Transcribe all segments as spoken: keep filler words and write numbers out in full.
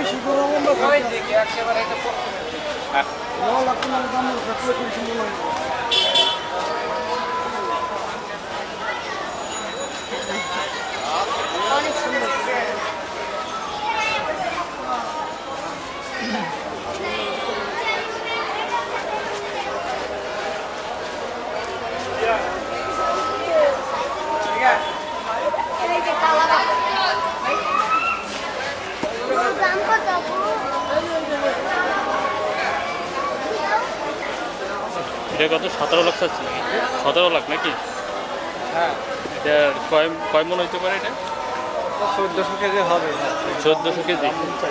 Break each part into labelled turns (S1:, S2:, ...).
S1: এটা কত সতেরো লাখ চাচ্ছি নাকি সতেরো লাখ নাকি?
S2: হ্যাঁ,
S1: এটা কয় কয় মন হইতে পারে? এটা
S2: চোদ্দশো কেজি হবে।
S1: চোদ্দশো কেজি।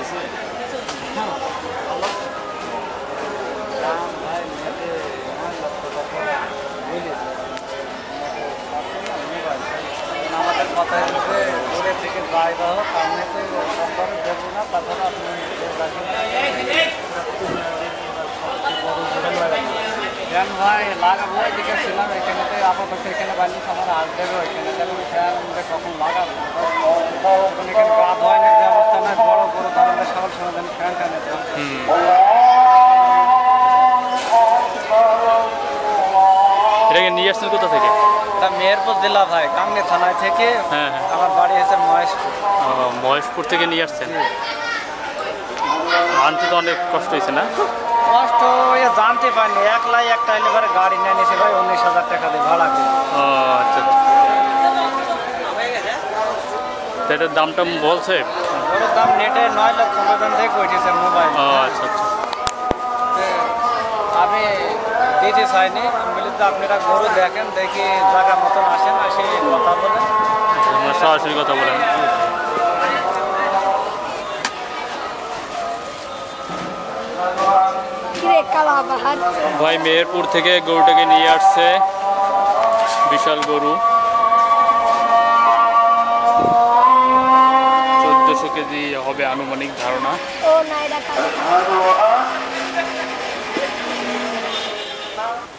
S2: আমাদের কথা হচ্ছে দূরে থেকে যাই বা হোক আমি তো সম্পর্কে দেবো না, তাছাড়া আপনি ফ্যান ভাই লাগাবো এদিকে ছিলাম এখানে, তো আপাতত এখানে বাড়ি আমার হাত দেবে ওইখানে, তাহলে ফ্যান কখন লাগাবো তখন এখানে গা ধোয়ানোর ব্যবস্থা নাই, বড় বড় ধরনের সকাল সময় ফ্যান টানে।
S1: এটাকে নিয়ে আসছেন কোথা থেকে?
S2: এটা মেহেরপুর জেলা ভাই, গাংনী থানায় থেকে।
S1: হ্যাঁ হ্যাঁ,
S2: আমার বাড়ি হচ্ছে মহেশপুর।
S1: মহেশপুর থেকে নিয়ে আসছেন। আনতে তো অনেক কষ্ট হয়েছে না?
S2: কষ্ট হয়ে জানতে পারিনি, একলাই একটা এলে পরে গাড়ি নিয়ে নিয়েছে ভাই উনিশ হাজার টাকা দিয়ে ভাড়া করে।
S1: ও আচ্ছা, এটার দামটা বলছে?
S2: ওর দাম নেটে নয় লাখ পনেরো থেকে উঠেছে মোবাইল।
S1: ও আচ্ছা আচ্ছা,
S2: আমি দিতে চাইনি, আমি বলি তো আপনারা গরু দেখেন, দেখি জায়গা মতন আসেন, আসে কথা বলেন,
S1: সরাসরি কথা বলেন। ভাই মেহেরপুর থেকে গরুটাকে নিয়ে আসছে, বিশাল গরু, চোদ্দশো কেজি হবে আনুমানিক ধারণা।